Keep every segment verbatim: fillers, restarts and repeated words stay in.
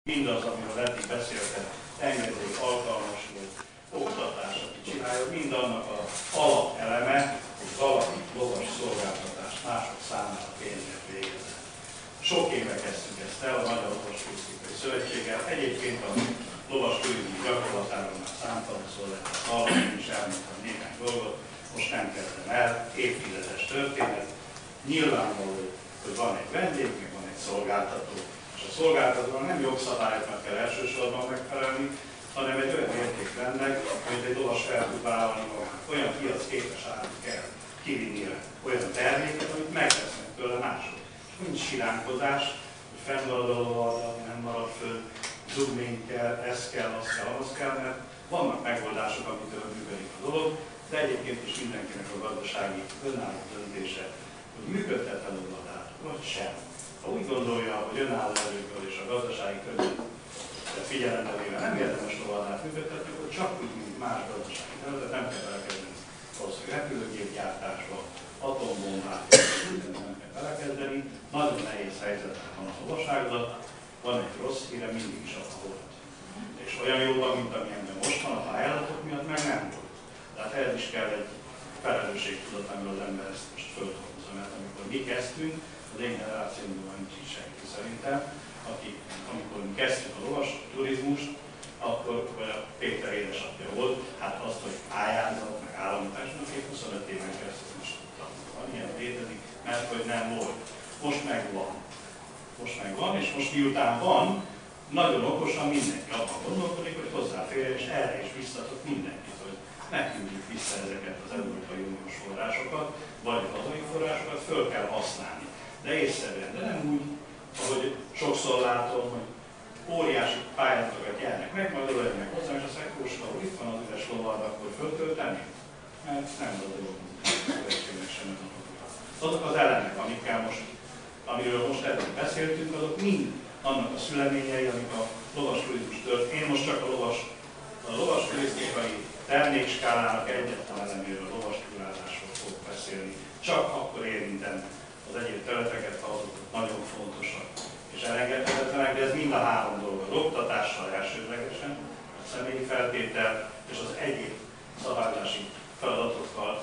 mindaz, amiről eddig beszéltek, engedély, alkalmas volt, oktatás, aki csinálja, mind annak az alapeleme, hogy valaki lovas szolgáltatást mások számára pénzért végezzen. Sok éve kezdtük ezt el a Magyar Lovasturizmikai Szövetséggel. Egyébként a lovasturizmus gyakorlatáról már számtalanszor lehet hallani, és elmondtam néhány dolgot, most nem kezdem el, évtizedes történet. Nyilvánvaló, hogy van egy vendég, meg van egy szolgáltató, és a szolgáltatónak nem jogszabályoknak kell elsősorban megfelelni, hanem egy olyan értékrendnek, amit egy lovas fel tud vállalni magát. Olyan piacképes árut kell kivinnie, olyan terméket, amit megvesznek tőle mások. Nincs siránkozás, hogy fennmarad a lovarda, nem marad föl, zugmény kell, ez kell, az kell, az kell, mert vannak megoldások, amitől működik a dolog, de egyébként is mindenkinek a gazdasági önálló döntése, hogy működtet a lovadát, vagy sem. Ha úgy gondolja, hogy önálló erőből és a gazdasági körülményt figyelembe véve nem érdemes lovadát működtetni, akkor csak úgy, mint más gazdasági területet nem kell belekezdeni. Valószínűleg repülőgépgyártásba, atombombát, nem kell belekezdeni. Nagyon nehéz helyzetben van a lovaságzat, van egy rossz híre, mindig is az volt. És olyan jóban, mint amilyenben most van, a pályázatok miatt meg nem volt. Tehát ehhez is kell egy felelősségtudat, amiről az ember ezt most földhozza, mert amikor mi kezdtünk, az én generációmban nincs így senki szerintem, aki, amikor mi kezdtük a lovas turizmust, akkor a Péter édesapja volt, hát azt, hogy pályázat, meg államításnak, én huszonöt éven keresztül is tudtam. Van ilyen létezik, mert hogy nem volt. Most meg van. Most meg van, és most miután van, nagyon okosan mindenki abban gondolkodik, hogy hozzáfér, és erre is biztatok mindenkit, hogy megküldjük vissza ezeket az Európai Uniós forrásokat, vagy a hazai forrásokat, föl kell használni. De észszerűen, de nem úgy, ahogy sokszor látom, hogy óriási pályázatokat jelnek meg, majd ölelnek hozzá, és azt mondják, Kóska úr, itt van az üres lovad, akkor föltölteni? Mert nem az a dolog, szövetségnek sem ez a dolog. Azok az elemek, amikkel most, amiről most eddig beszéltünk, azok mind annak a szüleményei, amik a lovas turizmus tört. Én most csak a lovas, a lovas turisztikai termékskálának egyetlen eleméről, lovas túrázásról fogok beszélni. Csak akkor érintem az egyéb területeket, ha azok nagyon fontosak és elengedhetetlenek, de ez mind a három dolog, az oktatással elsődlegesen, a személyi feltétel és az egyéb szabályozási feladatokkal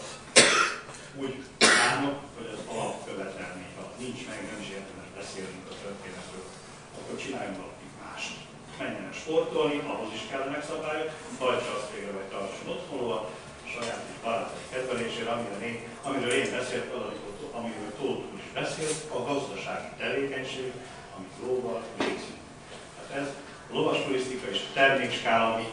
úgy állnak, hogy az alapkövetelmény van. Nincs meg, nem is érdemes beszélnünk a történetről, akkor csináljunk valaki mást. Menjen el sportolni, ahhoz is kellenek szabályok, hajtsa azt végre, vagy tartson otthonról, saját és barátok kedvelésére, amiről én, amiről én beszéltem, amiről Tóth úr is beszélt, a gazdasági tevékenység, amit lóval végzünk. Tehát ez a lovasturisztika és a termékskála, ami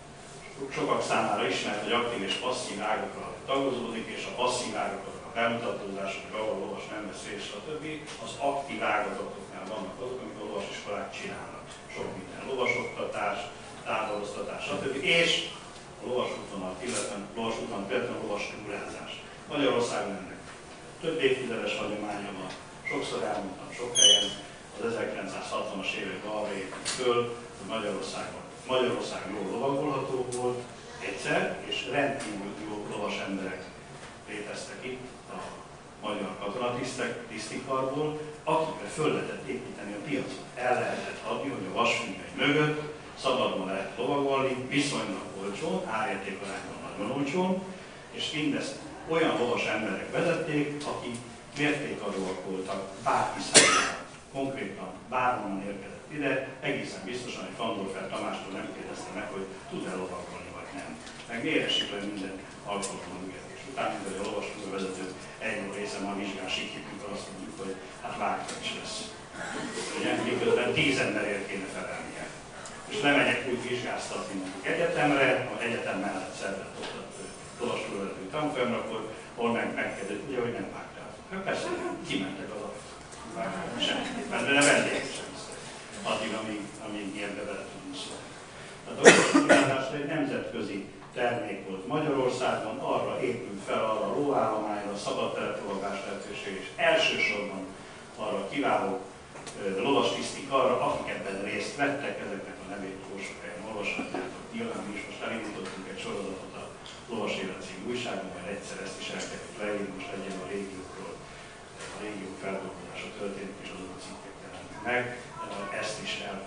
sokak számára ismert, hogy aktív és passzív ágakra tagozódik, és a passzív ágak azok a bemutatózások, ahol a lovas nem vesz részt, stb. Az aktív ágazatoknál vannak azok, amit a lovasiskolák csinálnak. Sok minden lovasoktatás, távoloztatás, stb. És a lovasútvonalat, illetve lovasútvonalat, illetve a lovas túrázás. Magyarországon ennek több évtizedes hagyománya van, sokszor elmondtam sok helyen, az ezerkilencszázhatvanas évek arra épült föl, hogy Magyarországon, Magyarország jól lovagolható volt egyszer, és rendkívül jó lovas emberek léteztek itt a magyar katonatisztek, tisztikarból, akikre föl lehetett építeni a piacot. El lehetett adni, hogy a vasfüggöny mögött szabadon lehet lovagolni, viszonylag olcsón, árértékarányban nagyon olcsón, és mindezt olyan lovas emberek vezették, akik mértékadóak voltak bárki számára. Konkrétan bárhonnan érkezett ide, egészen biztosan, hogy Fandorfer Tamástól nem kérdezte meg, hogy tud-e lovagolni vagy nem. Meg miért esik le minden alkalommal ügetés után, mint hogy a lovastúra vezető egy része ma vizsgál sikítünk, azt mondjuk, hogy hát vágta is lesz. Ugye, miközben tíz emberért kéne felelnie. És lemegyek úgy vizsgáztatni mondjuk egyetemre, az egyetem mellett szervezett oktató lovastúra vezető tanfolyamra, akkor hol meg megkérdezi, ugye, hogy nem vágtál. Hát persze, kimentek az semmiképpen, de ne vendégek sem addig, amíg, amíg ilyenbe bele tudunk szólni. Tehát a lovastúrázás egy nemzetközi termék volt Magyarországon, arra épült fel, arra a lóállományra, a szabad tereplovagás lehetőség, és elsősorban arra a kiváló lovastisztik arra, akik ebben részt vettek, ezeknek a nevét sok helyen olvashatjátok. Nyilván mi is most elindítottunk egy sorozatot a Lovas Élet című újságban, majd egyszer ezt is elkezdjük leírni, most legyen a régiókról, a régiók feldolgozása történik, és azok a cikkek jelennek meg, ezt is el fogjuk mondani.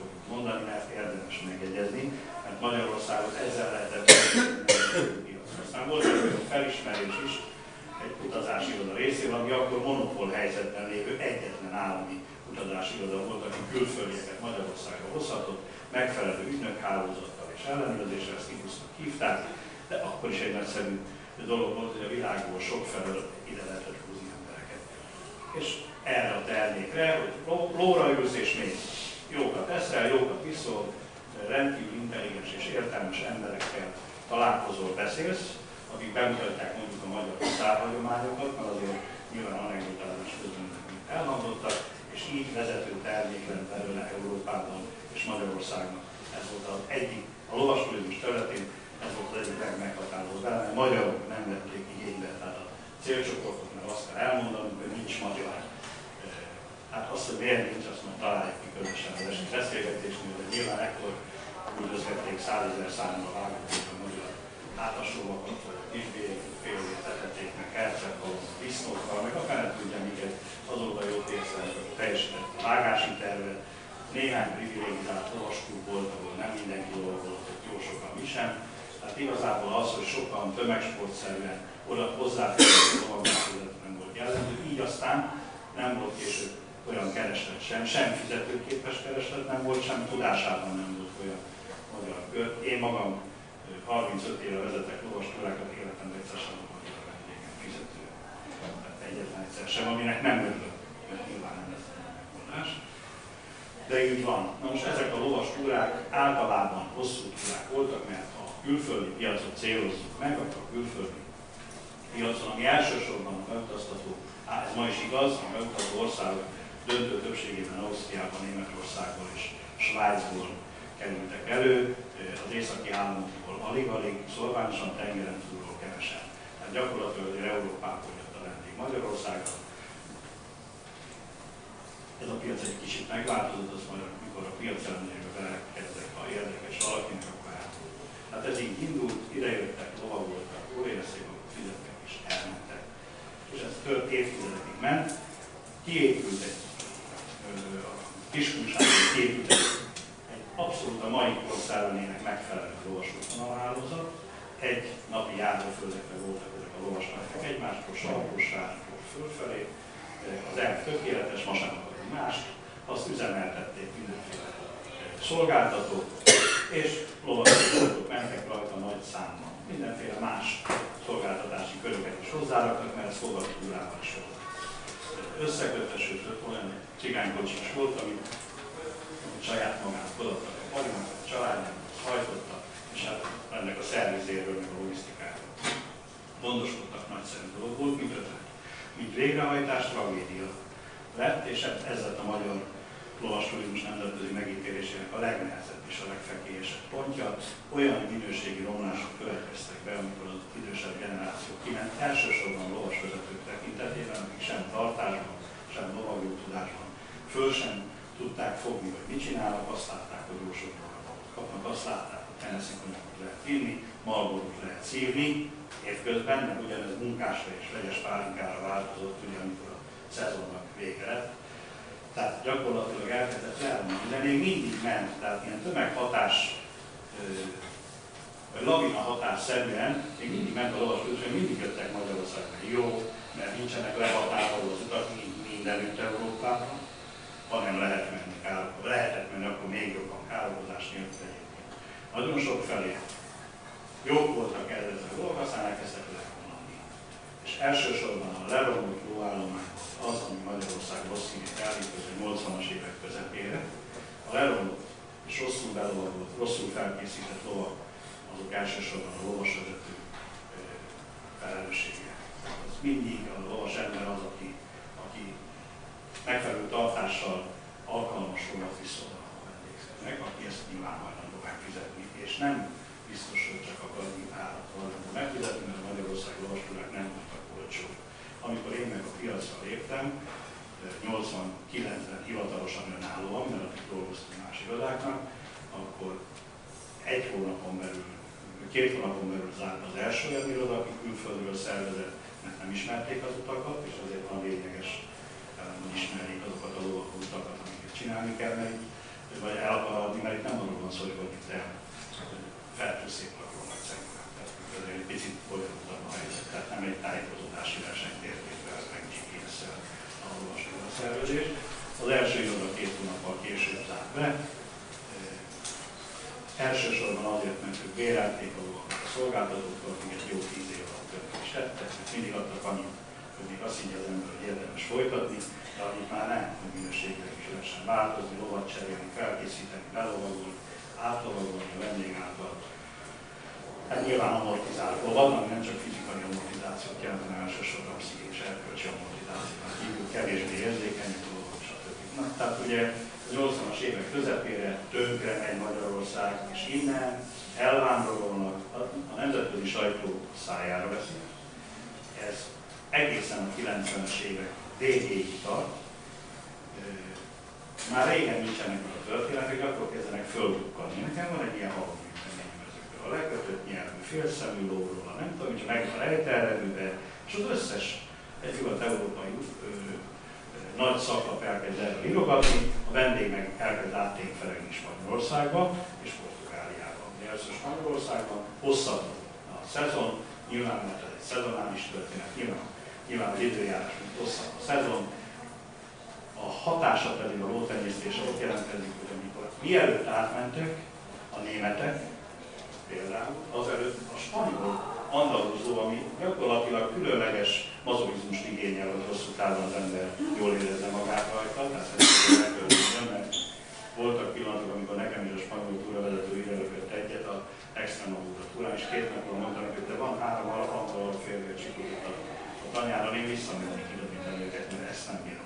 mondani, mert érdemes megegyezni, mert Magyarországot ezzel lehetett piacra. Aztán volt egy olyan felismerés is egy utazási iroda részéről, ami akkor monopól helyzetben lévő egyetlen állami utazási iroda volt, aki külföldieket Magyarországra hozhatott, megfelelő ügynökhálózattal és ellenőrzéssel, ezt Igusznak hívták, de akkor is egy nagyszerű dolog volt, hogy a világból sokfelől ide lehetett húzni embereket. És erre a termékre, hogy lóra ülsz és mész, jókat eszel, jókat viszol, rendkívül intelligens és értelmes emberekkel találkozol, beszélsz, akik bemutatják mondjuk a magyar határhagyományokat, mert azért nyilván anekdotázás közben elhangzottak, és így vezető termék lett belőle Európában és Magyarországnak. Ez volt az egyik, a lovasturizmus területén ez volt az egyik legmeghatározó bele, mert magyarok nem vették igénybe, tehát a célcsoportoknak azt kell elmondanunk, hogy nincs magyar. Hát azt, hogy miért nincs, azt majd találjuk ki közösen az eset beszélgetésnél, de nyilván ekkor üldözgették százezer számra vágotték a magyar hátaslovakat, kisbélyeket, félvét etették meg, herceghalom, disznókkal, meg a fene tudja, miket azóta jót észlelnek, hogy teljesített a vágási tervet. Néhány privilegizált lovasklub volt, ahol nem mindenki lovagolott, jó sokan mi sem. Tehát igazából az, hogy sokan tömegsportszerűen oda hozzáférnek a lovagoláshoz nem volt jellemző, így aztán nem volt később olyan kereslet sem, sem fizetőképes kereslet nem volt, sem tudásában nem volt olyan magyar kör. Én magam harmincöt éve vezetek lovaskórákat, életemben egyszer sem a magyar vendégen fizető. Tehát egyetlen egyszer sem, aminek nem örülök, mert nyilván nem lesz megoldás. De így van. Na most ezek a lovaskúrák általában hosszú túrák voltak, mert ha a külföldi piacot célozzuk meg, akkor a külföldi piacon, ami elsősorban a beutaztató, ez ma is igaz, a beutazó országok döntő többségében Ausztriában, Németországból és Svájcból kerültek elő, az északi államokból alig-alig, szorványosan tengeren túlról kevesen. Tehát gyakorlatilag Európából jött a vendég Magyarországra. Ez a piac egy kicsit megváltozott, az majd amikor a piac elemzésbe belekezdek, ha érdekes valakinek, akkor elmondom. Tehát ez így indult, idejöttek, lovagoltak, jól érezték, akkor fizettek és elmentek. És ez több évtizedekig ment. Kiépült egy a Kiskunságban kiépült egy, egy abszolút a mai korszerűnének megfelelő lovasútvonalhálózat. Egy napi járóföldekre voltak ezek a lovasmegyek egymástól, Salgósvártól fölfelé. Az elv tökéletes, ma sem akarunk mást. Azt üzemeltették mindenféle szolgáltatók, és lovasútvonalok mentek rajta nagy számban. Mindenféle más szolgáltatási köröket is hozzáraktak, mert ez fogadtúrával is volt összekötesült, olyan cigánykocsi is volt, amit, amit saját magának odaadtak a parinak, a családjának, hajtotta, és hát ennek a szervizéről, meg a logisztikáról gondoskodtak, nagyszerű dolog volt, mint ötlet. Mint végrehajtás, tragédia lett, és ez lett a magyar lovasturizmus nemzetközi megítélésének a legnehezebb és a legfekélyesebb pontja. Olyan minőségi romlások következtek be, amikor az idősebb generáció kiment, elsősorban a lovasvezetők tekintetében, akik sem tartásban, sem lovagoló tudásban föl sem tudták fogni, hogy mit csinálnak, azt látták, hogy jó sok dolgot kapnak, azt látták, hogy Tennessee konyakot lehet vinni, Marlborot lehet szívni évközben, mert ugyanez munkásra és vegyes pálinkára változott, ugye, amikor a szezonnak vége lett. Tehát gyakorlatilag elkezdett elmondani, de még mindig ment, tehát ilyen tömeghatás, vagy lavina hatásszerűen, még mindig ment a lovasközösség, hogy mindig jöttek Magyarországra. Jó, mert nincsenek lehatároló az utak mindenütt Európában, hanem lehet menni, lehetett menni, akkor még jobban károkozás nélkül egyébként. Nagyon sok felé jók voltak ezek a dolgok, aztán elkezdtek levonulni. És elsősorban a leromlott lóállomány az, ami Magyarország rossz színét elvitett a nyolcvanas évek közepére. A leromlott és rosszul belovagolt, rosszul felkészített lovak, azok elsősorban a lovasvezető felelőssége. Az mindig a lovas ember az, aki, aki megfelelő tartással alkalmas lovat viszol a vendégnek, aki ezt nyilván hajlandó megfizetni, és nem biztos, hogy csak akar árat hajlandó megfizetni, mert a Magyarország lovaskúrák nem voltak olcsó. Amikor én meg a piacra léptem, nyolcvankilencben hivatalosan önállóan, mert addig dolgoztam más irodáknak, akkor egy hónapon belül, két hónapon belül zárt az első olyan iroda, aki külföldről szervezett, mert nem ismerték az utakat, és azért van lényeges, hogy ismerjék azokat a lovak utakat, amiket csinálni kell, mert vagy el akar adni, mert itt nem arról van szó, hogy te feltűszék akkor nagy szegben. Tehát egy picit folyamatosabb a helyzet, tehát nem egy tájékozódási versenytérképvel, meg gé pé es-szel olvasni a szervezést. Az első iroda két hónappal később zárt be. Elsősorban azért, mert ők bérelték a szolgáltatóktól, még egy jó tíz év alatt többet is tettek, mert mindig adtak annyit, hogy még azt higgye az ember, hogy érdemes folytatni, de annyit már nem, hogy minőségre is lehessen változni, lovat cserélni, felkészíteni, belovagolni, átlovagolni a vendég által. Hát nyilván amortizáló lovat, ami nem csak fizikai amortizációt jelent, hanem elsősorban pszichés erkölcsi amortizációt hívjuk, kevésbé érzékenyek dolgok, stb. Na, tehát ugye a nyolcvanas évek közepére tönkre megy Magyarország, és innen elvándorolnak, a nemzetközi sajtó szájára veszik. Ez egészen a kilencvenes évek végéig tart. Már régen nincsenek meg a történetek, akkor kezdenek földukkalni. Nekem van egy ilyen haloműteményem ezekről. A lekötött nyelvű, félszemű lóról, a nem tudom, csak meg a rejtelrevőbe, és az összes egy nyugat-európai nagy szaklap elkezd erről írogatni, a vendég meg elkezd áttényfelegni Spanyolországba és Portugáliába. De először Spanyolországban hosszabb a szezon, nyilván mert ez egy szezonális történet, nyilván, nyilván az időjárás, mint hosszabb a szezon. A hatása pedig a lótenyésztés ott jelentkezik, hogy amikor mielőtt átmentek a németek, például azelőtt a spanyol andalúzó, ami gyakorlatilag különleges mazochizmust igényel, hogy hosszú távon az ember jól érezze magát rajta, tehát ezt megköltözöm, mert voltak pillanatok, amikor nekem is a spanyol túravezető ide lökött egyet a Extremadura túrán, és két napon mondtam, hogy te van három alapantól félvér csikódott a tanyáron, én visszamennék ide őket, mert ezt nem bírom.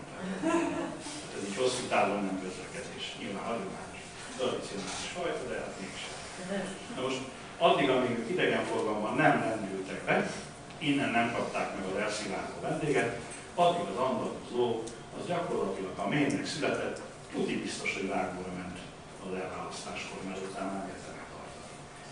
Tehát ez így hosszú távon nem közlekedés, nyilván hagyományos, tradicionális fajta, de hát mégsem. Na most addig, amíg ők idegenforgalomban nem lendültek be, innen nem kapták meg az elszivárgó vendéget, addig az andalúzó az gyakorlatilag, ha mélynek született, tuti biztos, hogy vágóra ment az elválasztáskor, mert utána nem értenek tartani.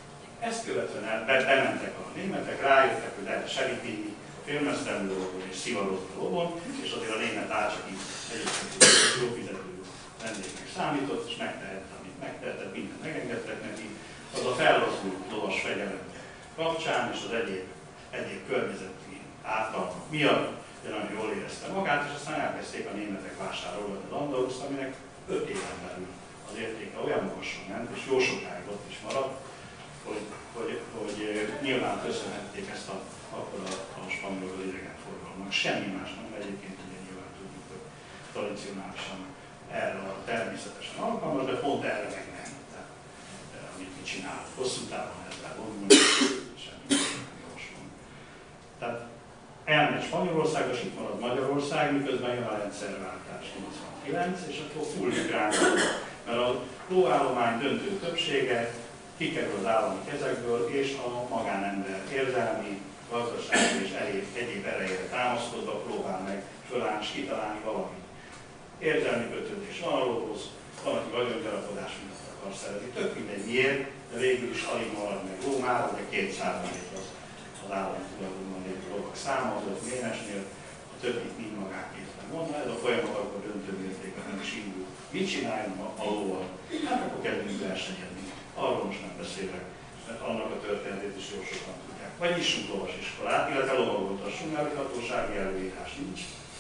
Ezt követően el, be, bementek a németek, rájöttek, hogy lehet seríteni, félmeztelő lovon és szivarozott lovon, és azért a német áll csak így egyébként jó fizető vendégnek számított, és megtehette, amit megtehetett, mindent megengedtek neki. Az a fellazult lovas fegyelem kapcsán és az egyéb, egyéb környezeti ártalmak miatt nagyon jól érezte magát, és aztán elkezdték a németek vásárolni az andalúzt, aminek öt éven belül az értéke olyan magasan ment, és jó sokáig ott is maradt, hogy, hogy, hogy nyilván köszönhették ezt a, akkor a, a spanyol idegenforgalomnak. Semmi más nem, egyébként ugye nyilván tudjuk, hogy tradicionálisan erre a természetesen alkalmas, de pont erre meg nem. Tehát, amit mi csinálunk hosszú távon, ezzel gondolunk, semmi nem javaslom. Tehát elmegy Spanyolország, és itt marad Magyarország, miközben jön a rendszerváltás nyolcvankilenc, és akkor full migrántul, mert a lóállomány döntő többsége kikerül az állami kezekből, és a magánember érzelmi, gazdasági és egyéb, egyéb erejére támaszkodva próbál meg fölállni és kitalálni valamit. Érzelmi kötődés van a lóhoz, van, aki vagyongyarapodás miatt akar szerezni. Tök mindegy miért, de végül is alig marad meg ló, már ugye két százalék az, az állami tulajdonban lévő lovak száma, az öt ménesnél, a többit mind magánkézben van, ez a folyamat akkor döntő mértékben nem is indul. Mit csináljon a, a lóval? Hát akkor kezdünk versenyezni. Arról most nem beszélek, mert annak a történetét is jó sokan tudják. Vagy nyissunk lovasiskolát, illetve lovagoltassunk, mert hatósági előírás nincs.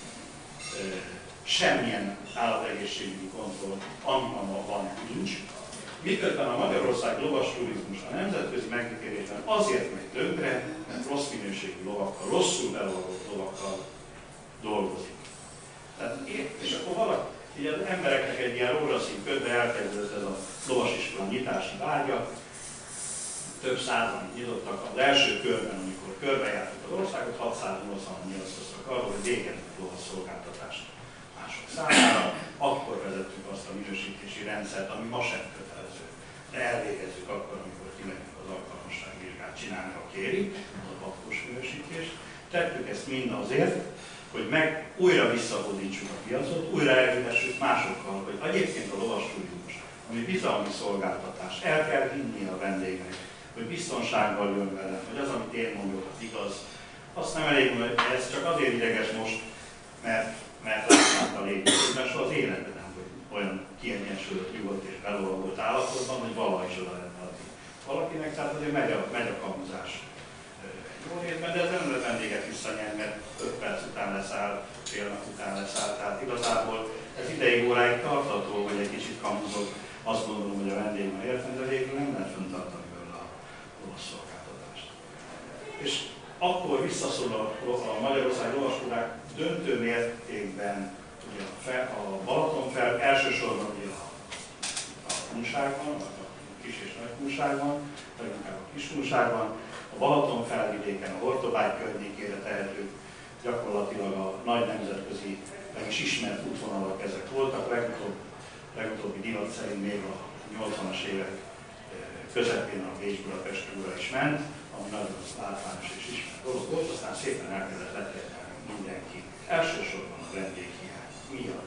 Semmilyen állategészségügyi kontroll, ami ma van, nincs. Miközben a Magyarország lovas turizmus a nemzetközi megítélésben azért megy tönkre, mert rossz minőségű lovakkal, rosszul belovagolt lovakkal dolgozik. Tehát, és akkor valaki, így az embereknek egy ilyen rózsaszín ködbe elkezdődött ez a lovasiskola nyitási vágya. Több százan nyitottak az első körben, amikor körbejártuk az országot, hatszáznyolcvanan nyilatkoztak arról, hogy végezzük lovasz szolgáltatást mások számára. Akkor vezettük azt a minősítési rendszert, ami ma sem kötelező. De elvégezzük akkor, amikor kimegyünk az alkalmasságvizsgát csinálni, ha kérik, az a patkós minősítés. Tettük ezt mind azért, hogy meg újra visszahódítsuk a piacot, újra elvitessük másokkal, hogy egyébként a lovas turizmus, ami bizalmi szolgáltatás, el kell hinni a vendégnek, hogy biztonsággal jön vele, hogy az, amit én mondok, az igaz. Azt nem elég, hogy ez csak azért ideges most, mert, mert látnánk a lépésben, soha az életben nem olyan kiegyensúlyozott, nyugodt és belovagolt állapotban, hogy valaha is oda lenne adni valakinek, tehát azért megy a, megy a kamuzás egy jó részben, de ez nem lehet vendéget visszanyerni, mert öt perc után leszáll, fél nap után leszáll, tehát igazából ez ideig óráig tartható, hogy egy kicsit kamuzok, azt gondolom, hogy a vendég már értem, de végül nem lehet fenntartani belőle a lovasz szolgáltatást. És akkor visszaszól a, a Magyarország lovaskórák döntő mértékben ugye a, fel, a Balatonfel, elsősorban ugye a, a kunságban, a kis és nagy kunságban, vagy inkább a kis kunságban, a Balatonfelvidéken, a Hortobágy környékére tehetők, gyakorlatilag a nagy nemzetközi, meg is ismert útvonalak ezek voltak, legutóbb, legutóbbi divat szerint még a nyolcvanas évek közepén a Bécs-Budapest túra is ment, ami nagyon látványos és ismert dolog volt, aztán szépen elkezdett letérdelni mindenki, elsősorban a vendéghiány miatt.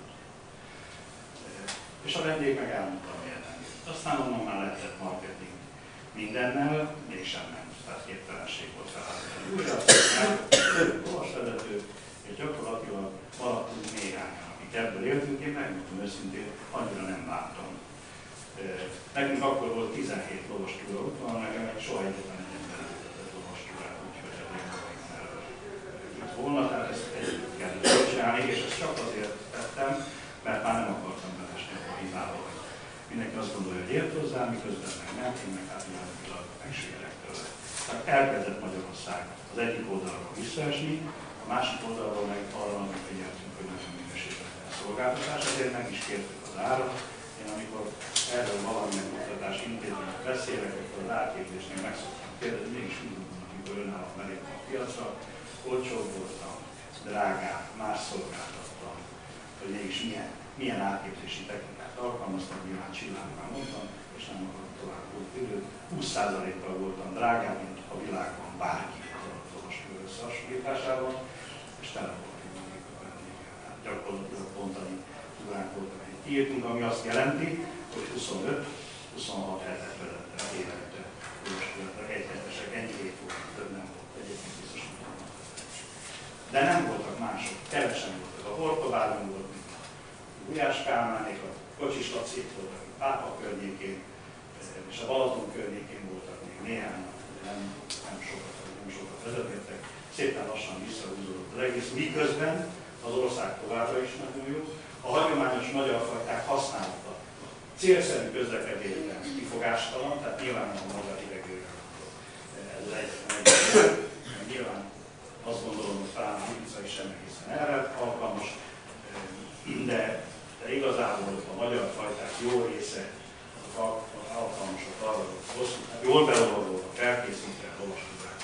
És a vendég meg elmondta a véleményét. Aztán onnan már lehetett marketing mindennel, mégsem ment, tehát képtelenség volt felállítani újra, több lovasvezető, és gyakorlatilag maradtunk néhányan, akik ebből éltünk, én megmondom őszintén, annyira nem bántam. Nekünk akkor volt tizenhét lovas túra útvonal, nekem meg soha egyetlen egy ember nem vezetett lovas túrát, úgyhogy elég magamon előtt volna, tehát ezt együtt kellett csinálni, és ezt csak azért tettem, mert már nem akartam belesni abba a hibába, hogy mindenki azt gondolja, hogy ért hozzá, miközben meg nem, én meg hát pillanatilag megsérek tőle. Tehát elkezdett Magyarország az egyik oldalról visszaesni, a másik oldalról meg arra, amit figyeltünk, hogy nagyon minőségben a szolgáltatás, ezért meg is kértük az árat. Én amikor erről valamilyen oktatási intézmények beszélek, akkor az árképzésnél meg szoktam kérdezni, mégis úgy gondolom, amikor önállóan beléptem a piacra, olcsóbb voltam, drágább, más szolgáltattam, hogy mégis milyen, milyen árképzési technikát alkalmaztam, nyilván Csillának már mondtam, és nem akarok tovább volt időt, húsz százalékkal voltam drágább, mint a világban bárki az orvoskör összehasonlításában, és tele volt a vendéggel. Gyakorlatilag pont annyi túránk voltak, hogy kiírtunk, ami azt jelenti, hogy huszonöt-huszonhat hetet vezette évente orvoskörre, egy hetesek, ennyi hét volt, több nem volt, egyébként biztos nem. De nem voltak mások, kevesen voltak. A Hortobágyon volt, mint a Gulyás Kálmánék, a Kocsis Lacék voltak, a Pápa környékén, és a Balaton környékén voltak még néhány, nem, nem sokat, nem sokat vezetnétek. Szépen lassan visszahúzódott az egész, miközben az ország továbbra is nagyon jó. A hagyományos magyar fajták használata célszerű közlekedésben kifogástalan, tehát nyilván a magyar hidegőre ez az egyetlen egy. Nyilván azt gondolom, hogy talán a Ibiza is sem egészen erre alkalmas, de, de igazából a magyar fajták jó része azok alkalmasok arra, hogy hosszú, jól beolvadóak, felkészítve lovaskúrák.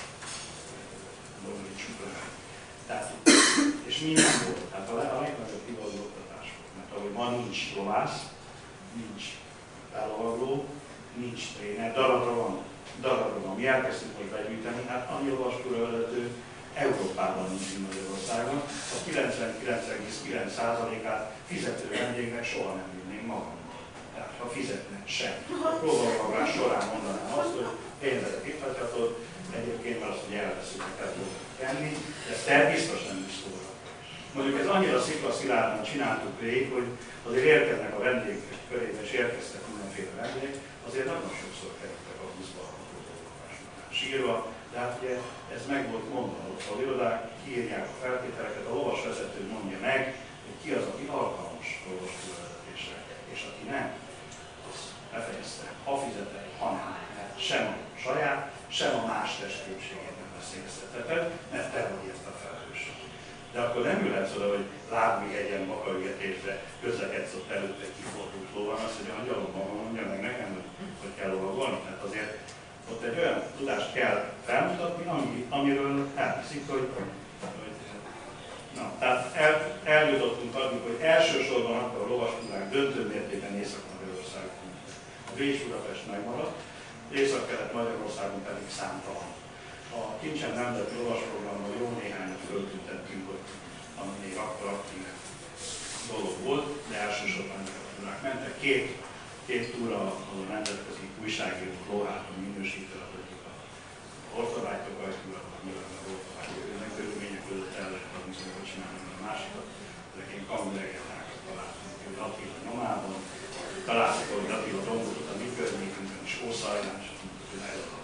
Tehát, és minden volt, tehát a legnagyobb hivadó oktatás volt, mert ahogy ma nincs lovász, nincs belovagló, nincs tréner, darabra van, darabra van. Mi elkezdtük most begyűjteni, hát annyi lovaskúra vezető Európában nincs Magyarországon, a kilencvenkilenc egész kilenc százalékát fizető vendégnek soha nem vinnénk magammal. Tehát ha fizetne sem. A próbálkozás során mondanám azt, hogy pénzet itt hagyhatod, egyébként már azt, hogy elveszünk, hogy el tudunk tenni, de te biztos nem is szóra. Mondjuk ez annyira sziklaszilárdan csináltuk végig, hogy azért érkeznek a vendégek körébe, és érkeztek mindenféle vendég, azért nagyon sokszor kerültek a buszba a próbálkozásnál sírva, de hát ugye ez meg volt mondva, ott a irodák kiírják a feltételeket, a lovasvezető mondja meg, hogy ki az, aki alkalmas a lovaskúravezetésre, és aki nem, az befejezte, ha fizetett, ha nem, mert sem a saját, sem a más testképségét nem veszélyeztetheted, mert te vagy ezt a felelősség. De akkor nem ülhetsz oda, hogy lábújhegyen bakarügetésre közlekedsz ott előtt egy kifordult lóval, azt mondja, hogy gyalog maga mondja meg nekem, hogy kell lovagolni, mert azért ott egy olyan tudást kell felmutatni, ami, amiről elhiszik, hogy, hogy na, tehát el, eljutottunk addig, hogy elsősorban akkor a lovaskúrák döntő mértékben Észak-Magyarországon. A Bécs-Budapest megmaradt, Észak-Kelet Magyarországon pedig számtalan. A Kincsen nemzeti lovasprogramban jó néhányat föltüntettünk, hogy ami még akkor aktív dolog volt, de elsősorban a túrák mentek. Két, két túra az a nemzetközi újságírók lóháton minősítő, az egyik a Hortobágy-Tokaj túra, vagy nyilván a Hortobágy körülmények között el lehet adni, hogy csinálni a másikat, ezek ilyen kamulegendákat találkozunk, hogy Attila nyomában, találkozunk, hogy Attila dombolt a mi környékünkön is, Ószajnán, és azt mondtuk, hogy ez az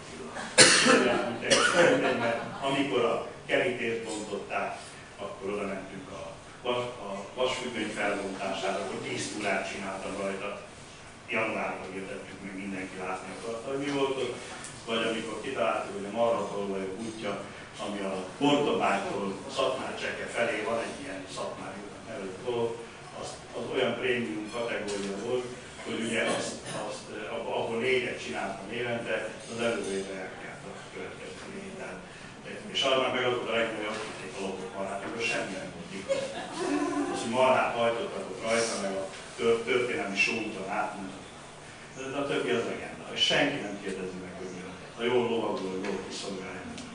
Attila. Mert amikor a kerítést bontották, akkor oda mentünk a, vas, a vasfüggöny felbontására, akkor tíz túrát csináltam rajta. Januárban jöttettük, még mindenki látni akarta, hogy mi volt ott. Vagy amikor kitaláltuk, hogy a Marhatolvajok útja, ami a Bortobágytól Szatmár-Cseke felé van egy ilyen Szatmár előtt dolog, az, az olyan prémium kategória volt, hogy ugye azt, azt ahol négyet csináltam évente, az előzőre el kellett a következő négyet. És arra meg az volt a legnagyobb, hogy azt hitték a lopott marhát, amikor semmi nem volt igaz. Az, hogy marhát hajtottak ott rajta, meg a történelmi sóúton átmutat. De a többi az legenda, és senki nem kérdezi meg, hogy mi a jól lovagol, jól kiszolgálja.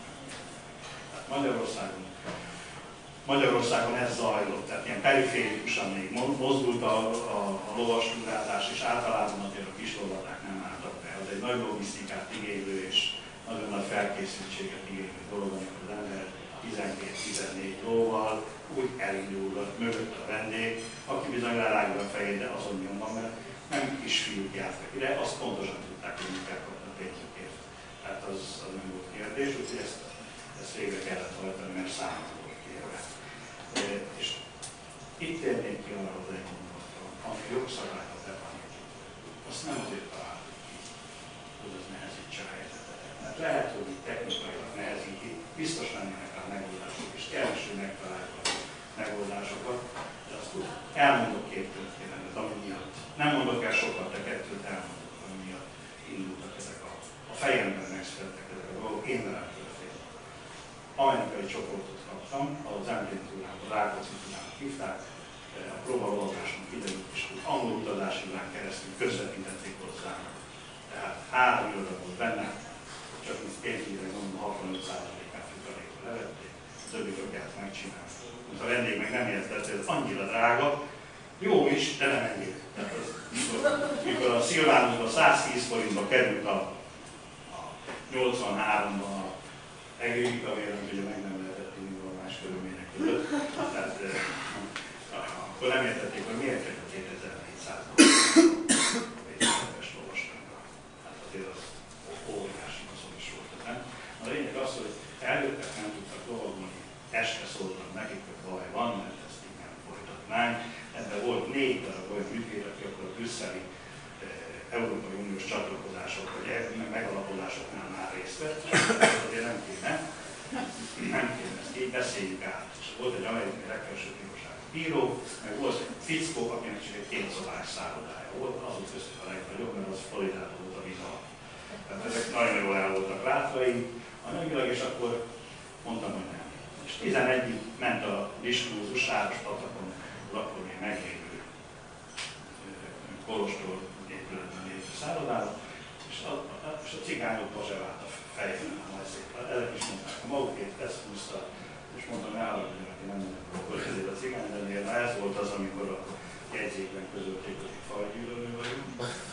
Magyarországon, Magyarországon ez zajlott, tehát ilyen periférikusan még mozdult a, a, a lovastúrázás, és általában azért a kis lovaták nem álltak be. Az egy nagy logisztikát igénylő és nagyon nagy felkészültséget igénylő dolog, amikor az ember tizenkét-tizennégy lóval úgy elindul mögött a vendég, aki bizony lerágja a fejét, de azon nyomban, mert nem kisfiúk jártak ide, azt pontosan tudták, hogy mit kell kapni a pénzükért. Tehát az, az nem volt kérdés, úgyhogy ezt, ezt végre kellett hajtani, mert számot volt kérve. E, és itt térnék ki arra az egy gondolatra, ami a jogszabályt betanítjuk. Azt nem azért találtuk ki, hogy az nehezítse a helyzetet. Mert lehet, hogy itt technikailag nehezíti, biztos lennének rá megoldások, és kell is, hogy megtaláljuk a megoldásokat, de azt úgy elmondok két történetet, ami miatt. Nem mondok el sokat, de kettőt elmondok, ami miatt indultak ezek a, a fejemben megszülettek ezek a dolgok, én velem történt. Amerikai csoportot kaptam, az említett túrában, Rákóczi túrának hívták, a próbalogatáson kiderült, és angol utazási órán keresztül közvetítették hozzám. Tehát három iroda volt benne, csak mint pénzügyre gondolom hatvanöt százalékát függelékbe levették, a többi többet megcsinálták. A vendég meg nem értett, hogy ez annyira drága, jó is, de nem ennyi. Tehát az, mikor, mikor a Szilvánusban száztíz forintba került a, a nyolcvanháromban a egőikavér, ugye meg nem lehetett inni normás körülmények között. Tehát eh, akkor nem értették, hogy miért került kétezer-négyszáz dollár lovastára. Hát azért az óriási haszon is volt ezen. A lényeg az, hogy eljöttek, nem tudtak lovagolni, este szóltak nekik, hogy baj van, mert ezt így nem folytatnánk. Ebben volt négy darab olyan ügyvéd, aki akkor a brüsszeli eh, Európai Uniós csatlakozások vagy megalapodásoknál már részt vett, azért nem kéne, nem kéne ezt így, beszéljük át. És volt egy amerikai legfelsőbb bíróság bíró, meg volt egy fickó, akinek csak egy kétszobás szállodája volt, az volt köztük a legnagyobb, mert az Floridában volt a vita. Tehát ezek nagyon jól el voltak látva így anyagilag, és akkor mondtam, hogy nem. És tizenegyig ment a diskurzus Sárospatakon, akkor még meglévő kolostor épületben lévő szállodába, és a, a, és a cigányok bazsevált a fejében a majd szépen. Ezek is mondták, a magukét ezt húzta, és mondtam, ne haragudjon, aki nem mondjuk, akkor ezért a cigány, de miért? Na ez volt az, amikor a jegyzékben közölték, hogy fajgyűlölő vagyunk.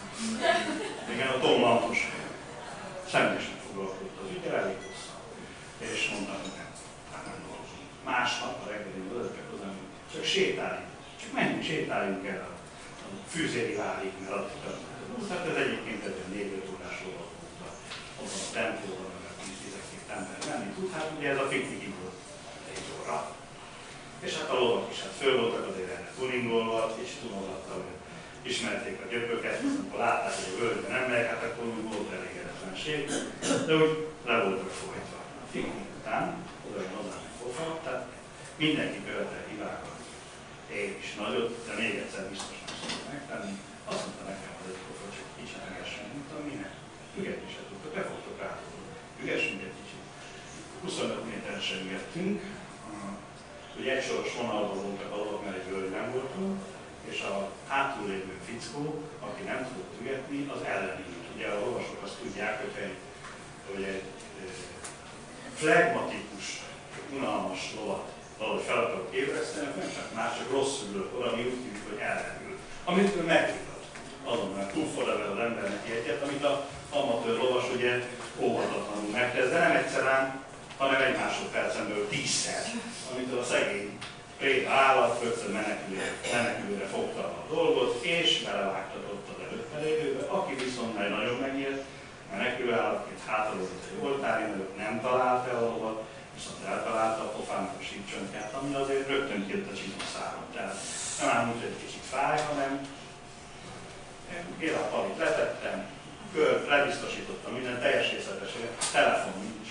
Igen, a Tom Lantos semmi sem foglalkozott az ügyel, elég hosszú. És mondtam, hogy nem, hát nem dolgozunk. Másnap a reggelén vezettek hozzám, hogy csak sétáljunk, csak menjünk, sétáljunk el a, a fűzéri várig, mert addig a... Hát ez egyébként egy négy-öt órás lovagolta, abban a tempóban, mert tíz-tizenkét ember menni tud, hát ugye ez a fiktik volt egy óra. És hát a lovak is hát föl voltak azért erre tuningolva, és tudogatta, hogy ismerték a gyöpöket, amikor látták, hogy a völgyben nem megy, hát akkor úgy volt elégedetlenség, de úgy le voltak folytva. A fiktik után, oda jön hozzám egy pofa, tehát mindenki követel hibákat, én is nagyot, de még egyszer biztos nem szabad megtenni. Azt mondta nekem az egy pofa, csak kicsit megessen, mondtam, minek? Ügetni se tudtok, be fogtok rátolni. Ügessünk egy kicsit. huszonöt méteresen ügettünk, ugye egy soros vonalban voltak a lovak, mert egy völgyben voltunk, és a hátul lévő fickó, aki nem tudott ügetni, az ellenült. Ugye a lovasok azt tudják, hogy egy, hogy egy e, flegmatikus, unalmas lovat valahogy fel akarok ébreszteni, nem csak más, csak rosszul ülök oda, ami úgy tűnik, hogy ellenül. Amit ő megvitat. Azonnal puffol el az embernek egyet, amit a amatőr lovas ugye óvatatlanul megkezd, de nem egyszer ám, hanem egy másodpercen belül tízszer, amitől a szegény Préda állat, rögtön menekülőre, menekülőre fogta a dolgot, és belevágtatott az előtte lévőbe, aki viszont nagyon megijedt, menekülő állatként hátrahozott egy oltári előtt, nem talált el a lovat, viszont eltalálta a pofának a sípcsontját, ami azért rögtön kijött a csizmaszáron. Tehát nem ám úgy, hogy egy kicsit fáj, hanem én a palit letettem, kör, lebiztosítottam minden teljes részletesen, telefon nincs.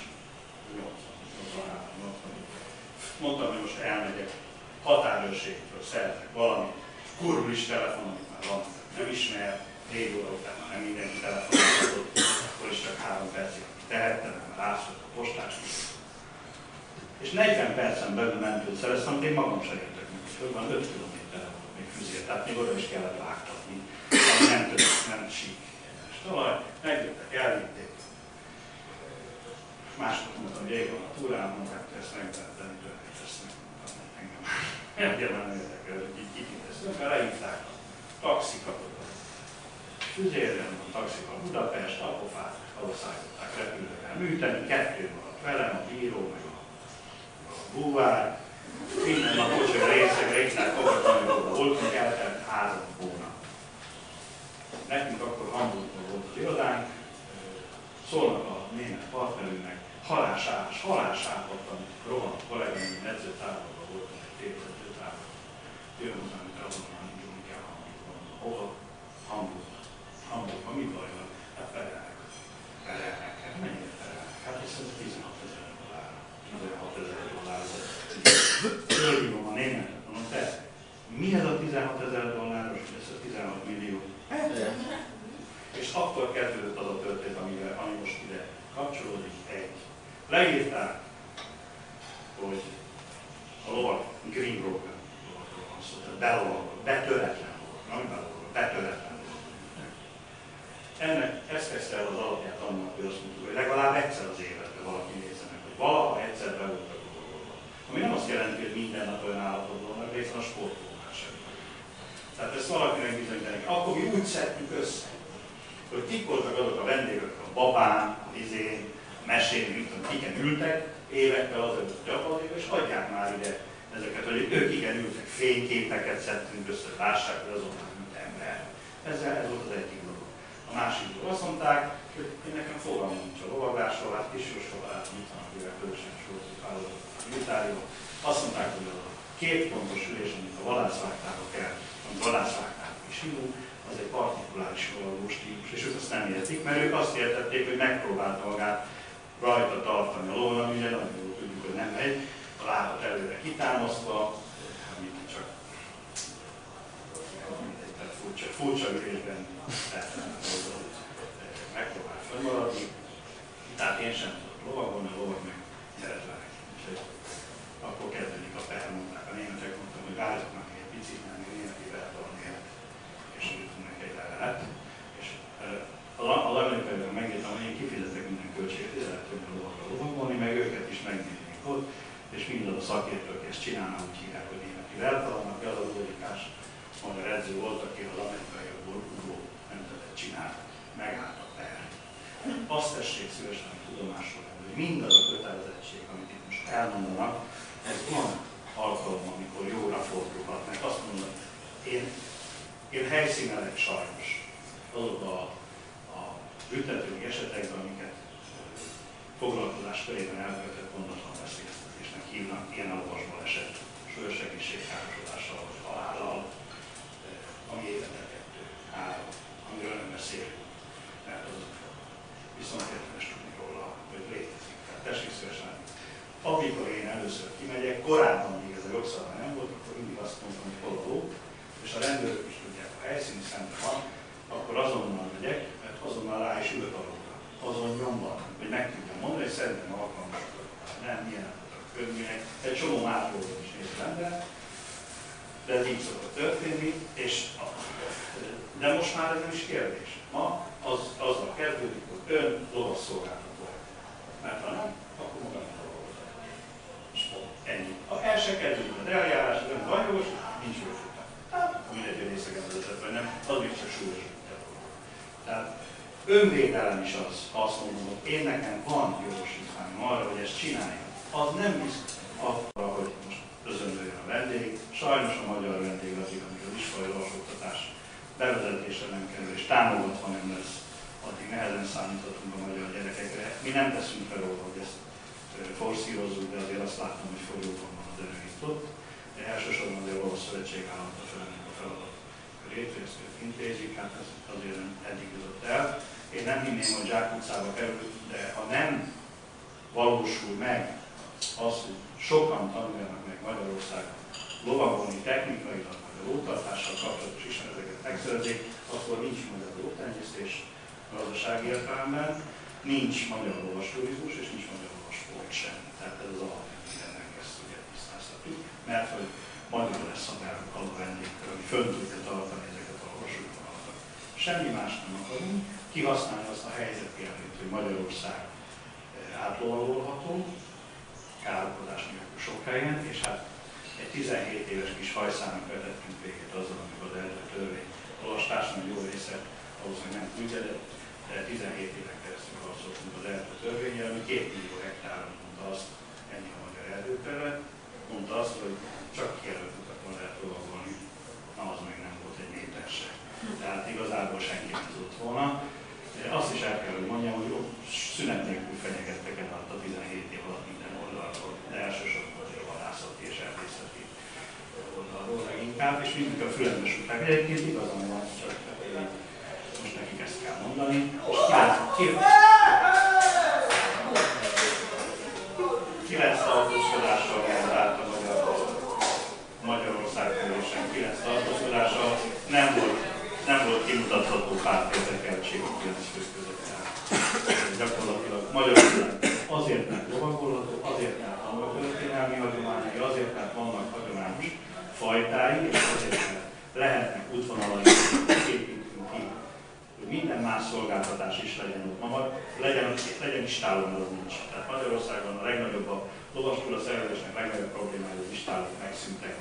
Mondtam, hogy most elmegyek, határőrségtől szerzek valamit, kurva is telefon, amit már van, nem ismer, négy óra után már nem mindenki telefonokat adott, akkor is csak három percig tehettem, mert rászólt a postás. És negyven percen belül mentőt szereztem, amit én magam sem értek meg, hogy kb. öt kilométerre volt még füzér, tehát még oda is kellett vágtatni, ami nem történt, nem sík. És talaj, megjöttek, elvitték. Másnap mondtam, hogy ég van a túrán, mondták, hogy ezt megvettem, hogy történt ezt megmondtam, engem engem nem érdekel, hogy így kitintesztünk, mert lehívták a taxikat, a füzérren, a taxikat Budapest, Apofát, ahol szállították repülővel műteni, kettő maradt velem, a bíró, meg a, a búvár, minden nap kocsai részegre itták fogadni, hogy voltunk, eltelt három hónap. Nekünk akkor Hamburgban volt az irodánk, szólnak a német partnerünknek, halásás, halását, amit rohanó kollégánk, edzőtáborban voltam, egy tévedőtáborban. Jön hozzám, hogy azonnal indulni kell Hamburgban. Hova? Hamburgban. Hamburgban mi baj van? Hát perelnek. Perelnek. Hát mennyire perelnek? Hát ez tizenhatezer dollár. tizenhatezer dollár. Fölhívom a németet, mondom, te, mi ez a tizenhatezer dolláros, ez a tizenhat millió? És akkor kezdődött az a történet, amivel, ami most ide kapcsolódik. Egy. Leírták, hogy a lovak green broken lovakról van szó, tehát belovakról, betöretlen lovak, nem belovakról, betöretlen lovak. Ennek ezt kezdte el az alapját annak, hogy azt mondtuk, hogy legalább egyszer az életben valaki nézze meg, hogy valaha egyszer be voltak lovagolva. Ami nem azt jelenti, hogy minden nap olyan állapotban vannak, részben a sportolóknál sem. Tehát ezt valakinek bizonyítani. Akkor mi úgy szedtük össze, hogy kik voltak azok a vendégek, a babán, a izén, a mesén, mint tudom, kiken ültek, évekkel azelőtt gyakorlatilag, és adják már ide ezeket, hogy ők igen ültek, fényképeket szedtünk össze, hogy lássák, hogy azon már mint ember. Ezzel ez volt az egyik dolog. A másik dolog azt mondták, hogy én nekem fogalmam nincs a lovaglásról, hát kis Jóska barátom itt van, akivel közösen soroltuk vállalatot a militáriumot. Azt mondták, hogy a két pontos ülés, amit a vadászvágtába kell, amit vadászvágtába is indul, az egy partikuláris lovagoló stílus, és ők azt nem értik, mert ők azt értették, hogy megpróbálta magát rajta tartani a lovon, ami ugye nagyon jól tudjuk, hogy nem megy, a lábat előre kitámasztva, amit csak mindegy, furcsa, furcsa ülésben megpróbál fennmaradni. Tehát én sem tudok lovagolni, a lovag meg szeretlenek. Úgyhogy akkor kezdődik a per, mondták a németek, mondtam, hogy várjatok meg egy picit, mert még németi beltalni élet, és írtunk neki egy levelet. És az amerikaiakban megírtam, hogy én kifizetek minden költséget, és lehet tudni a lovagra lovagolni, meg őket is megnéznék ott, és mindaz a szakértők, aki ezt csinálná, úgy hívják, hogy németi beltalan, aki az a logikás magyar edző volt, aki az amerikaiakból ugró nemzetet csinált, megállt a per. Azt tessék szívesen tudomásul venni, hogy mindaz a kötelezettség, amit itt most elmondanak, ez van alkalom, amikor jóra fordulhat, mert azt mondom, én, én helyszínelek sajnos azok a, a büntetői esetekben, amiket foglalkozás körében elkövetett gondatlan veszélyeztetésnek hívnak, ilyen a lovasból esett súlyos egészségkárosodással vagy halállal, ami évente kettő, három, amiről nem beszélünk, mert az viszont érdemes tudni róla, hogy létezik. Tehát tessék szívesen. Amikor én először kimegyek, korábban még ez a jogszabály nem volt, akkor mindig azt mondtam, hogy hol a ló, és a rendőrök is tudják, ha helyszíni szemben van, akkor azonnal megyek, mert azonnal rá is ülök a lóra. Azon nyomban, hogy meg tudjam mondani, hogy szerintem alkalmas vagyok. Nem, milyen könnyűnek. Egy csomó másról is néz rendben, de ez így szokott történni, és a, de most már ez nem is kérdés. Ma az, azzal kezdődik, hogy ön lovasszolgáltató. Mert ha nem, akkor maga nem lovagozik. Ennyi. Ha el se kezdődik az eljárás, az ön vagyos, nincs jófutás. Hát, mindegy, hogy részegen vezetett, vagy nem, az még csak súlyos. Tehát önvédelem is az, ha azt mondom, hogy én nekem van jogosítványom arra, hogy ezt csináljam. Az nem biztos arra, hogy most özönlőjön a vendég, Sajnos a magyar vendég addig, amíg az iskolai alapoktatás bevezetésre nem kerül és támogatva nem lesz, addig nehezen számíthatunk a magyar gyerekekre. Mi nem teszünk fel róla, hogy ezt forszírozzuk, de azért azt látom, hogy folyóban van az erő itt ott. De elsősorban azért Olasz Szövetség állata fel ennek a feladat körét, hogy ezt intézik, hát ez azért nem eddig jutott el. Én nem hinném, hogy zsákutcába került, de ha nem valósul meg az, hogy sokan tanuljanak meg Magyarországon lovagolni technikailag, vagy a lótartással kapcsolatos ismereteket megszerezik, akkor nincs magyar lótenyésztés gazdasági értelemben, nincs magyar lovasturizmus és nincs magyar lovasport sem. Tehát ez az alapja mindennek, ezt ugye tisztáztatjuk, mert hogy magyar lesz a melkaló vendégkör, ami fönn tudja tartani ezeket a lovasútvonalakat. Semmi más nem akarunk, kihasználni azt a helyzetjelent, hogy Magyarország átlovagolható, károkozás nélkül sok helyen, és hát egy tizenhét éves kis hajszának vetettünk véget azzal, amikor az első törvény olvastásnak jó része valószínűleg nem tudja, de tizenhét éven keresztül harcoltunk az első törvényel, ami két millió hektáron mondta azt, ennyi a magyar erdőterület, mondta azt, hogy csak kijelöltükön lehet lovagolni, na az még nem volt egy méter se. Tehát igazából senki nem tudott volna. Azt is el kell, hogy mondjam, hogy szünet nélkül fenyegettek el a tizenhét év alatt minden oldalról, de elsősorban a vadászati és erdészeti oldalról leginkább, és mindent a fülembe súgták. Egyébként igazán van, csak most nekik ezt kell mondani. Kilenc tartózkodással volt át a magyar, Magyarország ülésen, kilenc tartózkodással nem volt, nem volt kimutatható pártérdekeltség a kilenc fő között. Gyakorlatilag Magyarország azért, mert lovagolható, azért, mert vannak történelmi hagyományai, azért, mert vannak hagyományos fajtái, és azért, mert lehetnek útvonalai, építünk ki, hogy minden más szolgáltatás is legyen ott magad, legyen, legyen istáló, mert az nincs. Tehát Magyarországon a legnagyobb a lovaskúra szervezésnek legnagyobb problémája, hogy az istálók megszűntek.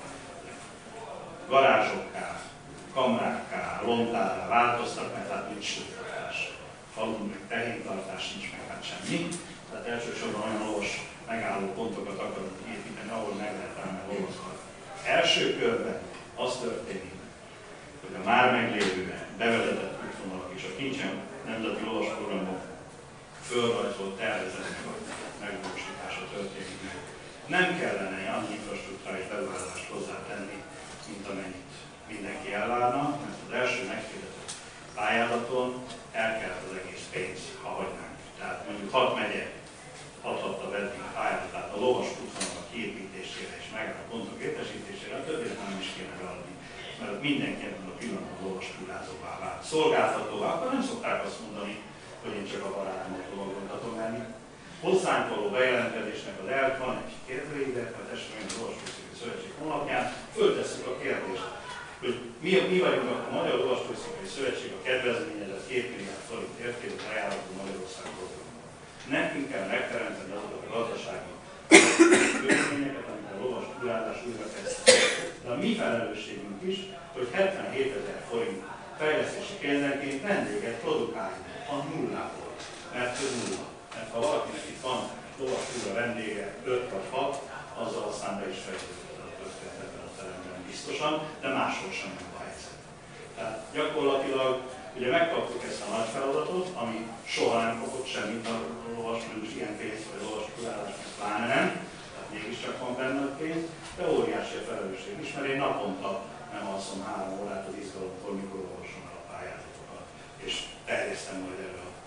Garázsokká, kamrákká, lontárra változtak, mert hát nincs tartás. Falun meg tehéntartás nincs, meg hát semmi. Tehát elsősorban olyan lovas megálló pontokat akarunk építeni, ahol meg lehet állni a lovakkal. Első körben az történik, hogy a már meglévő bevezetett útvonalak és a Kincsen Nemzeti Lovasprogramok fölrajzolt tervezetnek a megvalósítása történik meg. Nem kellene annyi infrastruktúrális beruházást hozzátenni, mint amennyit mindenki elvárna, mert az első meghirdetett pályázaton elkelt az egész pénz, ha hagynánk. Tehát mondjuk hat megye adhatta eddig a pályázatát a lovas útvonalak kiépítésére és megálló pontok értesítésére, a többet nem is kéne beadni, mert mindenki ebben a pillanatban lovas túrázóvá vált. Szolgáltatóvá, akkor nem szokták azt mondani, hogy én csak a barátomat lovagoltatom el. Hozzánk való bejelentkezésnek az elk van egy kérdőíve, tehát esetleg a Lovasturizmuszi Szövetség honlapján föltesszük a kérdést, hogy mi, mi vagyunk a Magyar Lovasturizmuszi Szövetség a kedvezményezett két milliárd forint értékű ajánlatú Magyarország programban. Nekünk kell megteremteni azokat a gazdasági körülményeket, amikor a lovas túrázás újra kezdődik. De a mi felelősségünk is, hogy hetvenhét ezer forint fejlesztési pénzenként vendéget produkáljunk a nullából, mert ez nulla. Mert ha valakinek itt van lovas túra vendége öt vagy hat, azzal aztán be is fejlődött a történet ebben a teremben biztosan, de máshol sem nem a helyzet. Tehát gyakorlatilag ugye megkaptuk ezt a nagy feladatot, ami soha nem kapott semmit a lovasturizmus ilyen pénzt, vagy a lovasturizálás, pláne nem, tehát mégiscsak van benne a pénz, de óriási a felelősség is, mert én naponta nem alszom három órát az izgalomtól, mikor olvasom el a pályázatokat, és terjesztem majd elő a,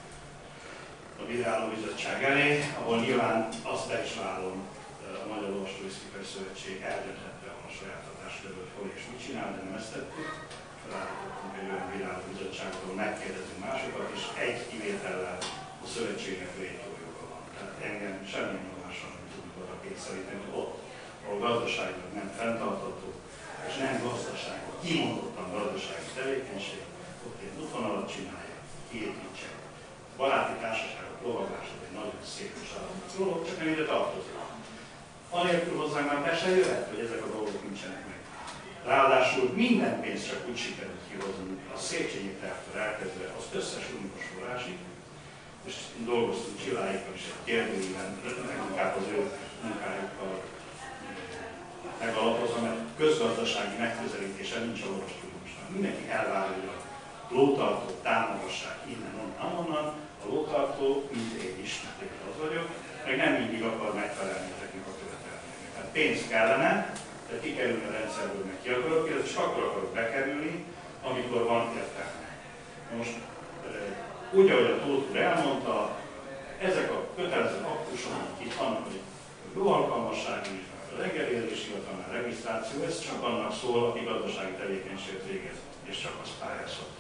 a bírálóbizottság elé, ahol nyilván azt be is vállalom, a Magyar Lovasturisztikai Szövetség eldönthette a sajáthatás körül, hogy hol és mit csinál, de nem ezt tettük. Felállítottunk egy olyan bírálóbizottságtól, megkérdezünk másokat, és egy kivétellel a szövetségnek vétójoga van. Tehát engem semmilyen nyomással nem tudjuk arra kényszeríteni, hogy ott, ahol gazdaságilag nem fenntartható, és nem gazdaságban, kimondottan gazdasági tevékenység, ott egy útvonalat csinálja, kiépítse. Baráti társaságok lovaglások egy nagyon szép és államos dolog, csak nem ide tartozik. Anélkül hozzánk már be se jöhet, hogy ezek a dolgok nincsenek meg. Ráadásul minden pénzt csak úgy sikerült kihozni, a Széchenyi tervtől elkezdve az összes uniós forrásig, és dolgoztunk Csilláékkal is egy kérdőjében, leginkább az ő munkájukkal megalapozva, mert közgazdasági megközelítése nincs a lovasturizmusnak. Mindenki elvárja, hogy a lótartót támogassák innen, onnan, onnan. A lótartó, mint én is, mert én az vagyok, meg nem mindig akar megfelelni ezeknek a követelményeknek. Hát pénz kellene, de kikerülni a rendszerből, meg ki akarok, és csak akkor akarok bekerülni, amikor van értelme. Most úgy, ahogy a Tóth úr elmondta, ezek a kötelező aktusok, itt vannak, hogy jó alkalmassági vizsgálat, az engedélyezési hivatalnál regisztráció, ez csak annak szól, aki gazdasági tevékenységet végez, és csak azt pályázott.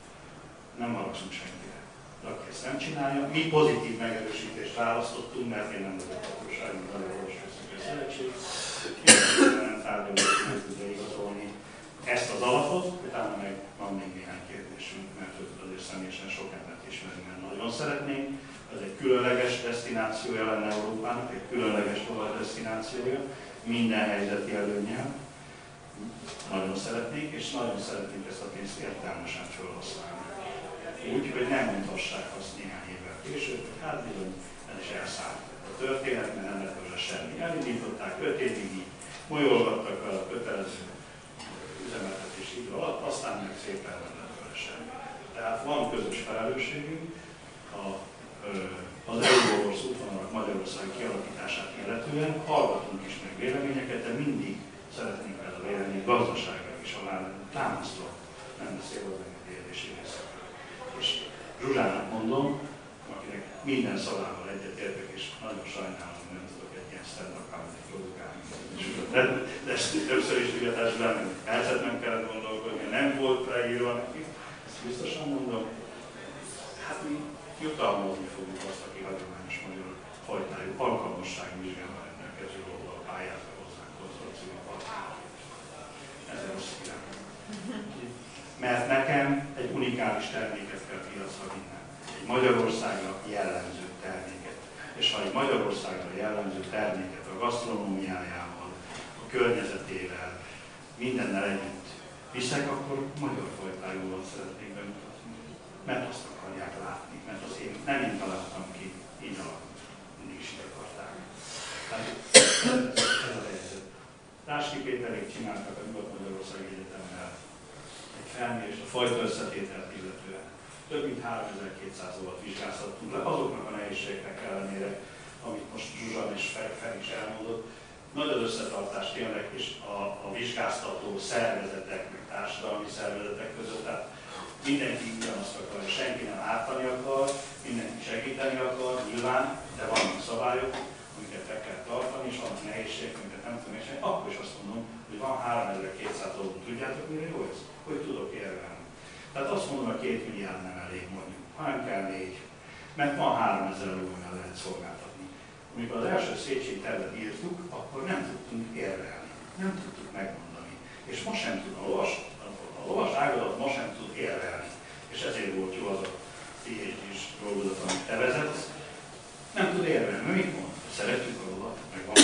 Nem haragszunk senkire. De aki ezt nem csinálja, mi pozitív megerősítést választottunk, mert én nem vagyok hatóság, mint a Orvosközszökő Szövetség. Nem tárgyalunk, nem tudja igazolni ezt az alapot, utána meg van még néhány kérdésünk, mert azért személyesen sok embert ismerünk, mert nagyon szeretnénk. Ez egy különleges desztinációja lenne Európának, egy különleges desztinációja, minden helyzeti előnnyel. Nagyon szeretnénk, és nagyon szeretnénk ezt a pénzt értelmesen felhasználni. Úgy, hogy nem mondhassák azt néhány évvel később, hogy hát bizony, ez is elszállt a történet, mert nem lett belőle semmi. Elindították öt évig így, molyolgattak el a kötelező üzemeltetési idő alatt, aztán meg szépen nem lett belőle semmi. Tehát van közös felelősségünk a, az Euróorvosz útvonalak Magyarország kialakítását illetően, hallgatunk is meg véleményeket, de mindig szeretnénk ez a vélemény gazdaságra is alá támasztva, nem beszél az engedélyezési részekről. És Zsuzsának mondom, akinek minden szavával egyetértek, és nagyon sajnálom, hogy nem tudok egy ilyen stand-up comedy produkálni. De, de ezt többször is tudatásban nem, percet nem kellett gondolkodni, nem volt leírva neki, ezt biztosan mondom. Hát mi jutalmazni fogjuk azt, aki hagyományos magyar fajtájú alkalmasságú vizsgával rendelkező oldal pályázva hozzánk konszorciumi partnereket. Ez a rossz irány. Mert nekem egy unikális terméket kell piacra vinnem. Egy Magyarországra jellemző terméket. És ha egy Magyarországra jellemző terméket a gasztronómiájával, a környezetével, mindennel együtt viszek, akkor magyar fajtájúval szeretnék bemutatni. Mert azt akarják látni, mert az én nem én találtam ki, így alakult. Mindig is így akarták. Tehát ez a helyzet. Ráski Péterék csináltak a Nyugat-Magyarország Egyetemmel egy felmérést a fajta összetételt illetően. Több mint háromezer-kétszáz oldalt vizsgáztattunk le, azoknak a nehézségek ellenére, amit most Zsuzsa és Fel is elmondott. Nagy az összetartás tényleg is a, a vizsgáztató szervezetek, meg társadalmi szervezetek között. Tehát mindenki ugyanazt akar, és senki nem ártani akar, mindenki segíteni akar, nyilván, de vannak szabályok, amiket be kell tartani, és vannak nehézségek, amiket nem tudom és akkor is azt mondom, hogy van háromezer-kétszáz oldal. Tudjátok, mire jó ez? Hogy tudok érvelni? Tehát azt mondom, hogy két milliárd nem elég mondjuk, hanem kell négy, mert van háromezer oldalon lehet szolgáltatni. Amikor az első Széchenyi tervet írtuk, akkor nem tudtunk érvelni, nem tudtuk megmondani. És most sem tud a lovas, a lovas ágazat most sem tud érvelni. És ezért volt jó az a pé há dés dolgozat, amit te vezetsz. Nem tud érvelni, mit mond? Szeretjük a lovat, meg van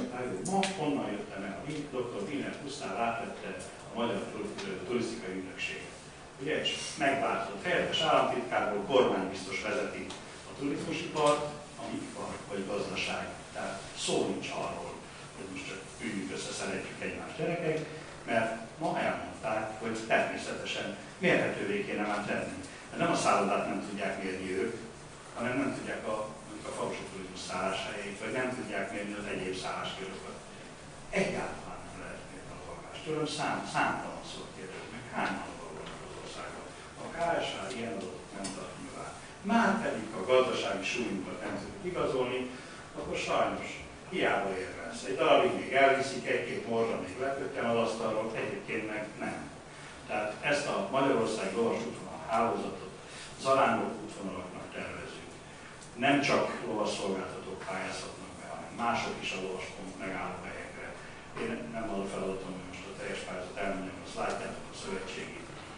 a ma honnan jöttem el? A doktor Wiener pusztán átvette a Magyar Turisztikai Ügynökséget. Ugye, és megváltozott helyettes államtitkárból kormánybiztos vezeti a turizmusipart, ami ipar vagy gazdaság. Tehát szó nincs arról, hogy most csak üljünk össze, szeretjük egymást gyerekek, mert ma elmondták, hogy természetesen mérhetővé kéne már tenni. Mert nem a szállodát nem tudják mérni ők, hanem nem tudják a, a falusi turizmus szálláshelyeit, vagy nem tudják mérni az egyéb szállásköröket. Egyáltalán nem lehet mérni a lakást. Tőlem szám, számtalanszor kérdezik meg, hányan valóban az országban. A ká es há ilyen adatot nem tart nyilván. Már pedig a gazdasági súlyunkat nem tudjuk igazolni, akkor sajnos hiába érvelsz. Egy darabig még elviszik, egy-két morzsa még leköttem az asztalról, egyébként meg nem. Tehát ezt a Magyarország lovas útvonal hálózatot zarándok útvonalaknak tervezzük. Nem csak lovasszolgáltatók pályázhatnak be, hanem mások is a lovaspont megálló helyekre. Én nem az a feladatom, hogy most a teljes pályázat elmondjam, azt látjátok a szövetségi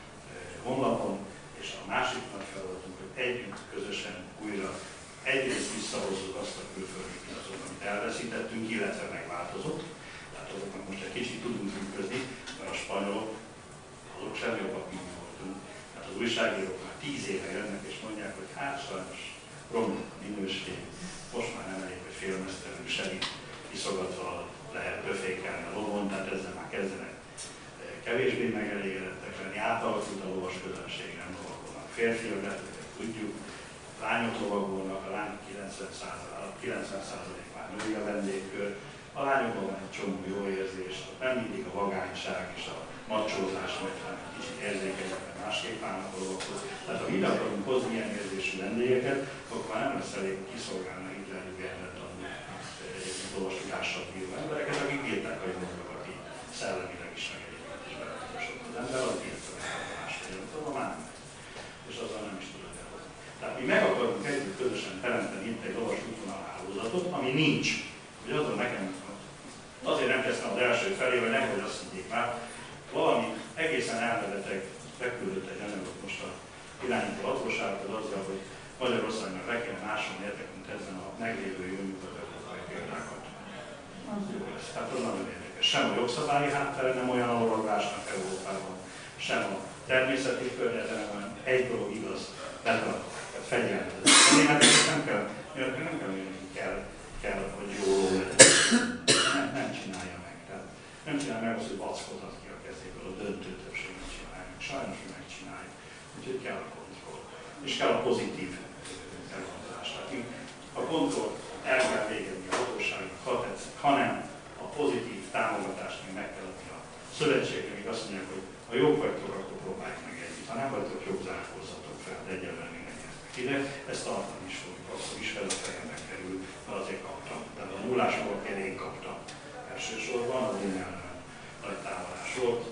honlapon, és a másik nagy feladatunk, hogy együtt, közösen újra egyrészt visszahozzuk azt a külföldi piacot, amit elveszítettünk, illetve megváltozott. Tehát azoknak most egy kicsit tudunk működni, mert a spanyolok, azok sem jobbak, mint mi voltunk. Tehát az újságírók már tíz éve jönnek és mondják, hogy hát sajnos romlott a minőség, most már nem elég, hogy félmeztelenül segít, kiszogatva lehet befékelni a lovon, tehát férfiak, tudjuk, lányok lovagolnak, a lányok kilencven százalék már női a vendégkör, a lányokban van egy csomó jó érzés, nem mindig a vagányság és a macsózás, mert egy kicsit érzékenyebben másképp állnak a lovakhoz. Tehát ha ide akarunk hozni ilyen érzésű vendégeket, akkor már nem lesz elég kiszolgálni a Hitlerű Gerlet tanulni lovas tudással bíró embereket, akik bírták a jogokat így szellemileg is, meg egyébként is beletosott az ember, az bírta meg másfél, tudom, már nem. És azzal nem is tudod elhozni. Tehát mi meg akarunk együtt közösen teremteni itt egy lovas útvonalhálózatot, ami nincs. Ugye azon nekem, azért nem kezdtem az első felé, hogy nehogy azt higgyék már, valami egészen elmebeteg beküldött egy anyagot most a irányító hatósághoz azzal, hogy Magyarországnak le kell másolni értekünk ezen a meglévő jó nyugat-európai példákat. Az jó lesz, tehát az nagyon érdekes. Sem a jogszabályi háttere nem olyan a lovagolásnak Európában, sem a természeti környezet, nem olyan egy dolog igaz, betartok, tehát fegyelmezett. A németeknek nem kell, nem kell, kell, kell, hogy jó ló legyen. Nem, nem csinálja meg. Tehát nem csinálja meg azt, hogy vackodat ki a kezéből, a döntő többség nem csinálja meg. Sajnos, hogy megcsinálja. Úgyhogy kell a kontroll. És kell a pozitív elgondolás. Tehát a kontroll el kell végezni a hatóságnak, ha tetszik, hanem a pozitív támogatást még meg kell adni a szövetségnek, még azt mondják, hogy ha jók vagytok, akkor próbáljuk meg együtt. Ha nem vagytok jók, zárkózzatok fel, de egyelőre még nem értek ide. Ezt tartani is fogjuk, akkor is fel a fejembe kerül, mert azért kaptam. Tehát a nullásokért én kaptam elsősorban, az én ellenem nagy támadás volt.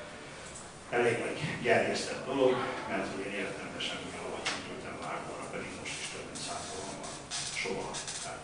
Elég nagy gerjesztett dolog, mert hogy én értelmesen úgy alatt nem tudtam vágóra, pedig most is több mint százal van soha. Tehát,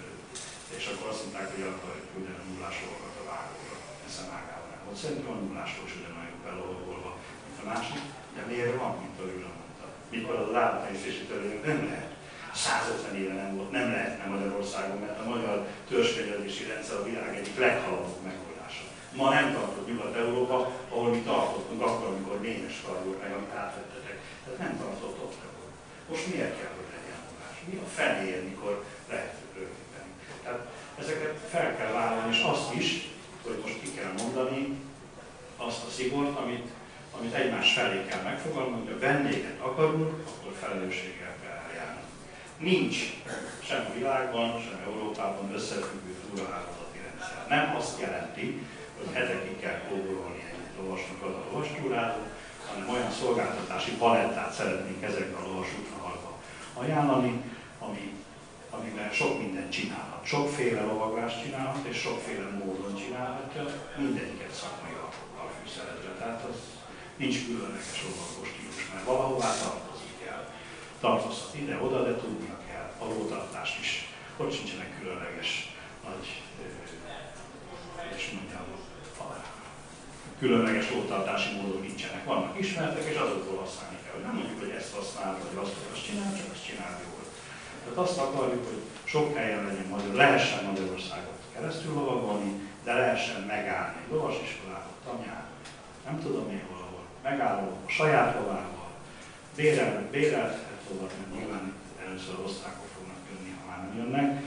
és akkor azt mondták, hogy akarjuk ugyan a nullásolokat a vágóra, eszem ágában nem volt. Szerintem a nullásról is ugyanolyan belovagolva, mint a másik, de miért van, mint a Lula mondta. Mikor az állattenyésztési törvény nem lehet. százötven éve nem volt, nem lehetne Magyarországon, mert a magyar törzsfegyelmési rendszer a világ egyik leghaladóbb megoldása. Ma nem tartott Nyugat-Európa, ahol mi tartottunk akkor, amikor Ménes kar volt meg, amit átvettetek. Tehát nem tartott ott. Most miért kell, hogy legyen mondás? Mi a feléért, mikor lehet rögzíteni? Tehát ezeket fel kell vállalni, és azt is, hogy most ki kell mondani azt a szigort, amit, amit egymás felé kell megfogalmazni, hogy a vendéget akarunk, akkor felelősséggel kell eljárni. Nincs sem a világban, sem Európában összefüggő túrahálózati rendszer. Nem azt jelenti, hogy hetekig kell kóborolni egy lovasnak az a lovastúrázó, hanem olyan szolgáltatási palettát szeretnénk ezekben a lovas útvonalakban ajánlani, ami, amiben sok mindent csinálhat. Sokféle lovaglást csinálhat, és sokféle módon csinálhatja, mindegyiket szakmai alapokkal fűszerezve. Tehát az nincs különleges lovagos stílus, mert valahová tartozik el. Tartozhat ide-oda, de tudnia kell. A lótartást is. Ott sincsenek különleges nagy, és mondjam, különleges lótartási módok nincsenek. Vannak ismertek, és azokból használni kell. Nem mondjuk, hogy ezt használ, vagy azt, hogy azt csinál, csak azt csinál jól. Tehát azt akarjuk, hogy sok helyen legyen magyar, lehessen Magyarországot keresztül lovagolni, de lehessen megállni egy lovasiskolába, tanyán, nem tudom én valahol, megálló a saját lovával, bérelt, bérelthet lovat, mert nyilván először osztrákok fognak jönni, ha már nem jönnek,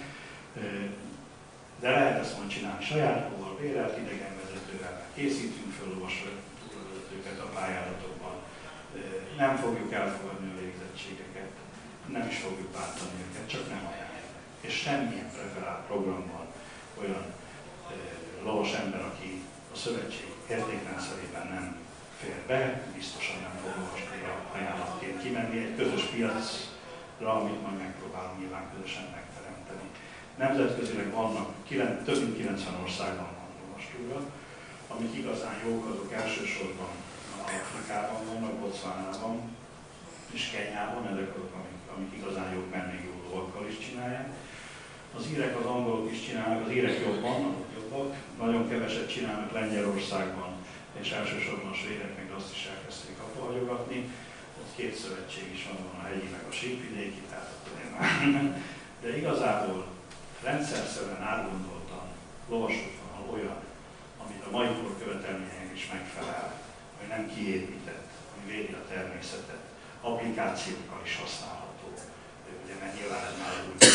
de lehet ezt majd csinálni saját loval, bérelt idegenvezetővel, készítünk föl lovasvezetőket a pályázatokban, nem fogjuk elfogadni a végzettségeket, nem is fogjuk bántani őket, csak nem ajánljuk. És semmilyen preferált programban olyan e, lovas ember, aki a szövetség értékrendszerében nem fér be, biztosan nem fog lovasra ajánlatként kimenni egy közös piacra, amit majd megpróbálunk nyilván közösen megteremteni. Nemzetközileg vannak, kilen, több mint kilencven országban van lovastúra, amik igazán jók, azok elsősorban Afrikában vannak, Botswanában és Kenyában, ezek azok, amik, amik igazán jók, mert még jó lovakkal is csinálják. Az írek, az angolok is csinálnak, az írek jobban, azok jobbak, nagyon keveset csinálnak Lengyelországban, és elsősorban a svédek meg azt is elkezdték apuhagyogatni. Ott két szövetség is van, van a hegyi meg a síkvidéki, tehát már. De igazából rendszerszerűen átgondoltan lovasútvonal olyan, amit a mai kor követelmények is megfelel, hogy nem kiépített, ami védi a természetet, applikációkkal is használható, ugye, mert nyilván ez már új,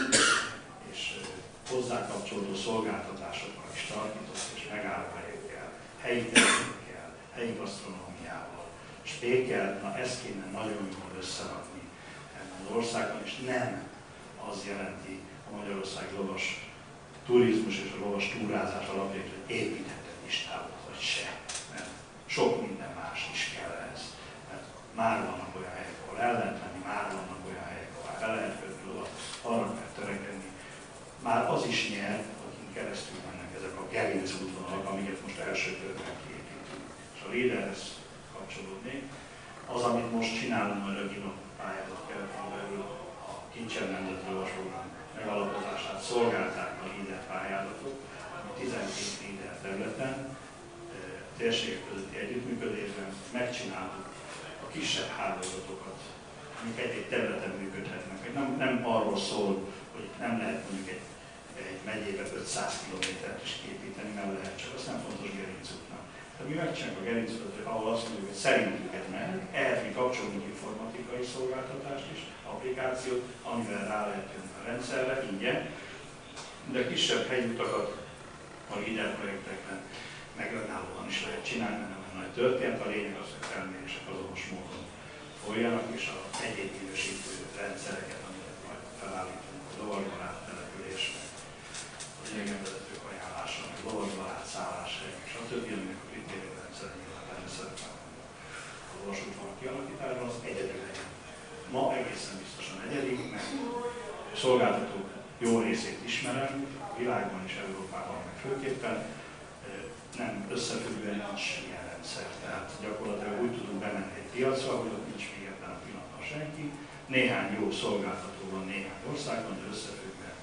és hozzá kapcsolódó szolgáltatásokkal is tartított, és megállóhelyekkel, helyi termékekkel, helyi gasztronómiával, spékel, na ezt kéne nagyon jól összerakni ebben az országban, és nem az jelenti a Magyarország lovas turizmus és a lovas túrázás alapjait, hogy építhet egy istállót, vagy se. Mert sok minden más is kell ehhez. Mert már vannak olyan helyek, ahol el lehet menni, már vannak olyan helyek, ahol el lehet kötni lovat, arra kell törekedni. Már az is nyer, akin keresztül mennek ezek a gerinc útvonalak, amiket most első körben kiépítünk. És a Leaderhez kapcsolódnék. Az, amit most csinálunk majd a GINOP pályázat keretén belül, a Kincsen Nemzeti Lovasprogram megalapozását szolgálták a Leader pályázatot, ami tizenkét Leader területen, térségek közötti együttműködésben megcsináltuk a kisebb hálózatokat, amik egy-egy területen működhetnek. Nem, nem arról szól, hogy nem lehet mondjuk egy, egy megyébe ötszáz kilométert is képíteni, nem lehet, csak azt nem fontos gerincútnak. Tehát mi megcsináljuk a gerincutat, ahol azt mondjuk, hogy szerintük ez megy, ehhez mi kapcsolunk informatikai szolgáltatást is, applikációt, amivel rá lehet jönni a rendszerre, ingyen, de kisebb hegyutakat a Leader projektekben meg önállóan is lehet csinálni, mert nem nagy történet. A lényeg az, hogy felmérések azonos módon folyjanak, és a egyéb minősítő rendszereket, amiket majd felállítunk, a lovarbarát településnek, a idegenvezetők ajánlása, meg lovarbarát szálláshelyek, és a többi, aminek a kritériumrendszer nyilván benne szerepel a lovasútvonal kialakításban, az egyedül legyen. Ma egészen biztosan egyedik, mert a szolgáltatók jó részét ismerem, a világban és Európában meg főképpen, nem összefüggően nincs ilyen rendszer. Tehát gyakorlatilag úgy tudunk bemenni egy piacra, hogy ott nincs még ebben a pillanatban senki. Néhány jó szolgáltató van néhány országban, de összefüggően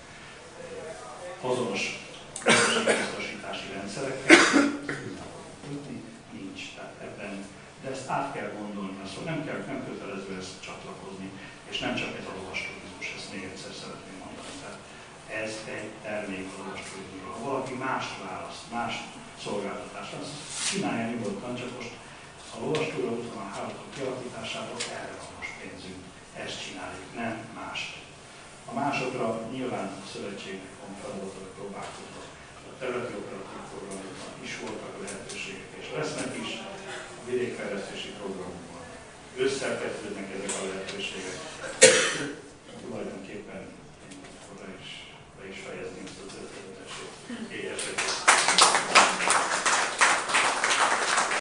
azonos biztosítási rendszerekkel tudni nincs. Tehát ebben, de ezt át kell gondolni, szóval nem kell, nem kötelező ezt csatlakozni, és nem csak ez a lovasturizmus, ezt még egyszer szeretném mondani. Tehát ez egy termék a lovasturizmusról. Ha valaki mást választ, más szolgáltatásra, azt csinálja nyugodtan, csak most a lovastúra útvonal hálózatok kialakításából erre van most pénzünk, ezt csináljuk, nem mást. A másokra nyilván a szövetségnek van feladata, hogy próbálkoznak. A területi operatív programokban is voltak lehetőségek, és lesznek is, a vidékfejlesztési programokban összekötődnek ezek a lehetőségek.